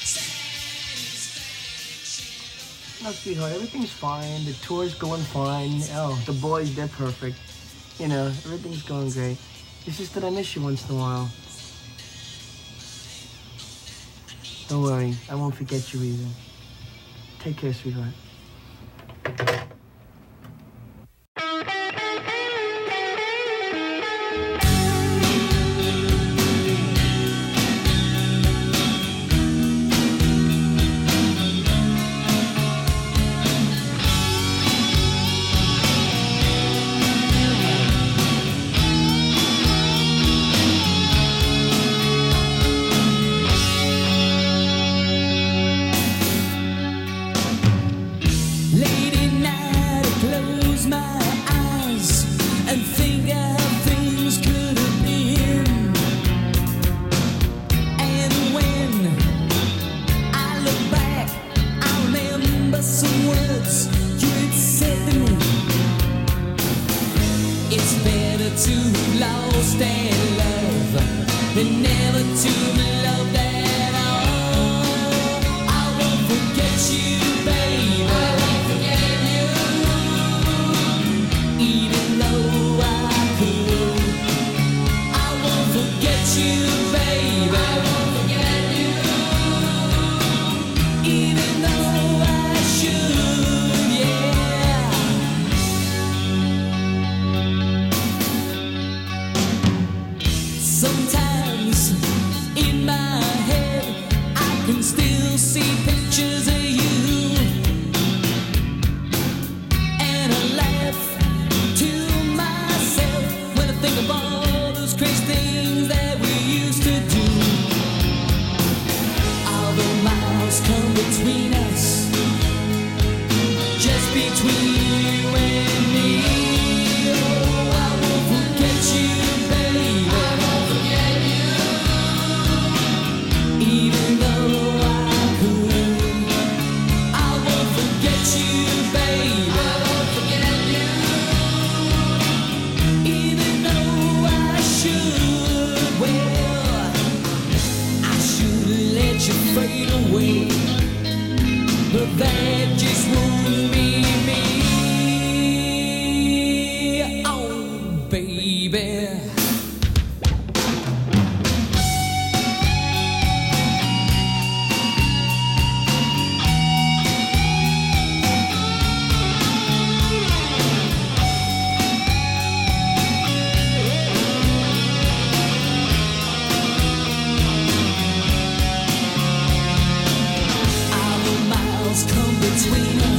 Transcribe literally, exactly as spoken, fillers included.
No, sweetheart, everything's fine. The tour's going fine. Oh, the boys, they're perfect. You know, everything's going great. It's just that I miss you once in a while. Don't worry, I won't forget you either. Take care, sweetheart. Come between us.